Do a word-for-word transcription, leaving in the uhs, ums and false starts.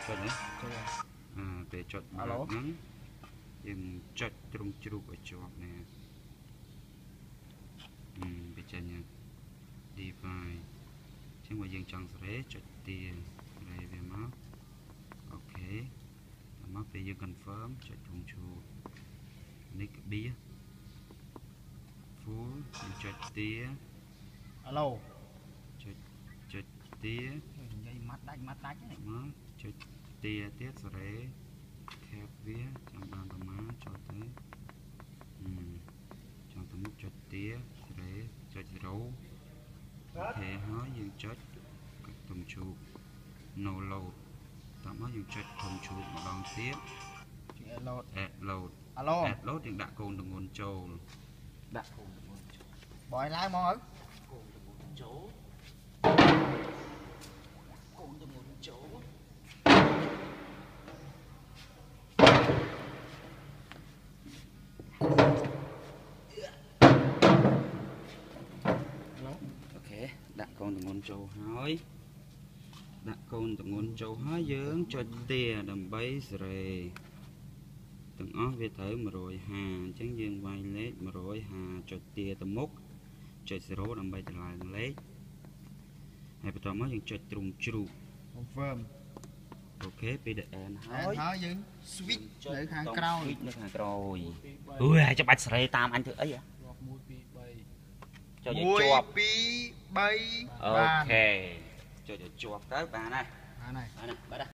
ចុចហ៎អឺពេលចុចបាល់ហ្នឹងយើងចុចត្រង់ជ្រូកឲ្យជាប់នេះអឺវាចេញ divide ចឹងបើយើងចង់សេរីចុចទាសេរីវាមកអូខេដល់មកពេលយើង confirm ចុចត្រង់ជ្រូកនេះក្បៀស full យើងចុចទា Alo ចុចចុចទានិយាយម៉ាត់ដាច់ម៉ាត់ដាច់ហ្នឹងមកចុចទាទៀតសេរីខេបវាចាំបានប្រមាណចុចទៅអឺចង់ទៅមុខចុចទាសេរីចុចzeroអូខេហើយយើងចុចធំជ្រូក no load តោះមកយើងចុចធំជ្រូកម្ដងទៀតចុច add load add load add load យើងដាក់កូនទម្ងន់ចូលដាក់កូនទម្ងន់ចូលបយឡើងមកហើយកូនទម្ងន់ចូលកូនទម្ងន់ចូលអូខេដាក់កូនទម្ងន់ចូលហើយដាក់កូនទម្ងន់ចូលហើយយើងចុចទាដើម្បីសេរីទាំងអស់វាត្រូវmột trăm hai mươiអញ្ចឹងយើងវាយលេខmột trăm hai mươiចុចទាទៅមុខចុចzeroដើម្បីតម្លើងលេខហើយបន្តមកយើងចុចទ្រូងជ្រូក confirm អូខេពេលដែល end ហើយហើយយើង switch នៅខាងក្រោយ switch នៅខាងក្រោយអឺចាំបាច់សេរីតាមអញធ្វើអីហ៎ một hai ba ចុចឲ្យជាប់ một hai ba អូខេចុចឲ្យជាប់ទៅបានហើយបានហើយបានហើយបាទ